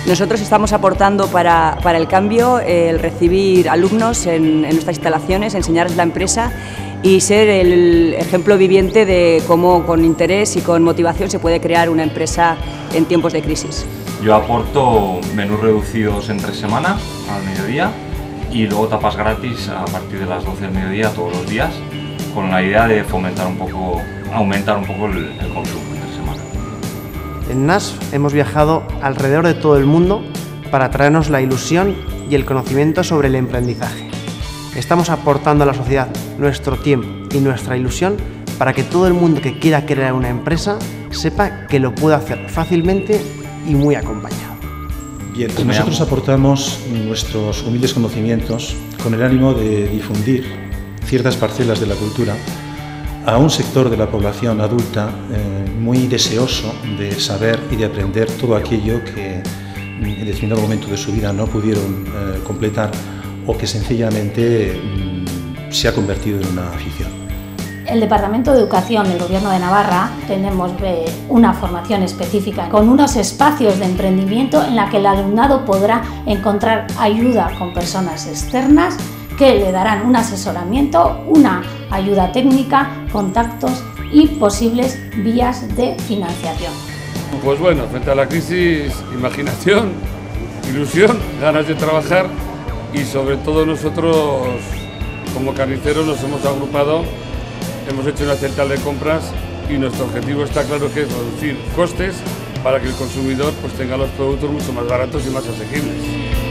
Nosotros estamos aportando para el cambio el recibir alumnos en nuestras instalaciones, enseñarles la empresa y ser el ejemplo viviente de cómo con interés y con motivación se puede crear una empresa en tiempos de crisis. Yo aporto menús reducidos entre semana al mediodía y luego tapas gratis a partir de las 12 del mediodía todos los días, con la idea de aumentar un poco el consumo entre semana. En NAS hemos viajado alrededor de todo el mundo para traernos la ilusión y el conocimiento sobre el emprendizaje. Estamos aportando a la sociedad nuestro tiempo y nuestra ilusión para que todo el mundo que quiera crear una empresa sepa que lo puede hacer fácilmente y muy acompañado. Bien, pues nosotros aportamos nuestros humildes conocimientos con el ánimo de difundir ciertas parcelas de la cultura a un sector de la población adulta muy deseoso de saber y de aprender todo aquello que en determinado momento de su vida no pudieron completar o que sencillamente se ha convertido en una afición. El Departamento de Educación del Gobierno de Navarra tenemos una formación específica con unos espacios de emprendimiento en la que el alumnado podrá encontrar ayuda con personas externas que le darán un asesoramiento, una ayuda técnica, contactos y posibles vías de financiación. Pues bueno, frente a la crisis, imaginación, ilusión, ganas de trabajar y sobre todo nosotros como carniceros nos hemos agrupado, hemos hecho una central de compras y nuestro objetivo está claro que es reducir costes para que el consumidor pues tenga los productos mucho más baratos y más asequibles.